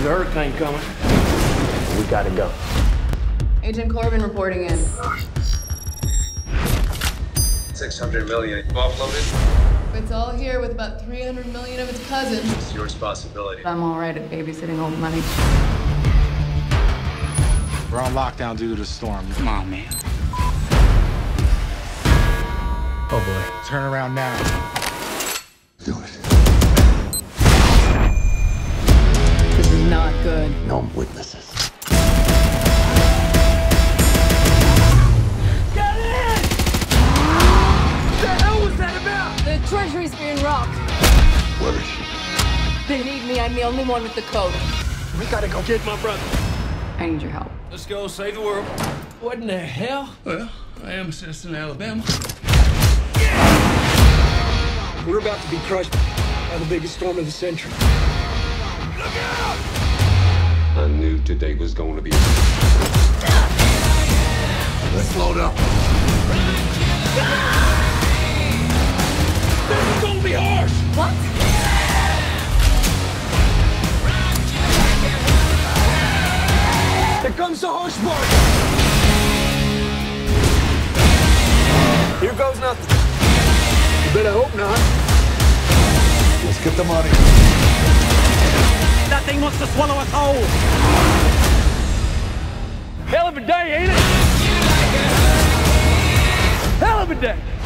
There's a hurricane coming. We gotta go. Agent Corbin reporting in. 600 million offloaded. It's all here with about 300 million of its cousins. It's your responsibility. I'm all right at babysitting old money. We're on lockdown due to the storm. Come on, man. Oh boy. Turn around now. Do it. This is not good. No witnesses. Get in! What the hell was that about? The treasury's being robbed. Where is she? They need me. I'm the only one with the code. We gotta go get my brother. I need your help. Let's go save the world. What in the hell? Well, I am a citizen of Alabama. We're about to be crushed by the biggest storm of the century. Look out! I knew today was going to be. Let's load up. This is gonna be harsh! What? Here comes the harsh part! Here goes nothing. You better hope not. Let's get the money. That thing wants to swallow us whole. Hell of a day, ain't it? Hell of a day.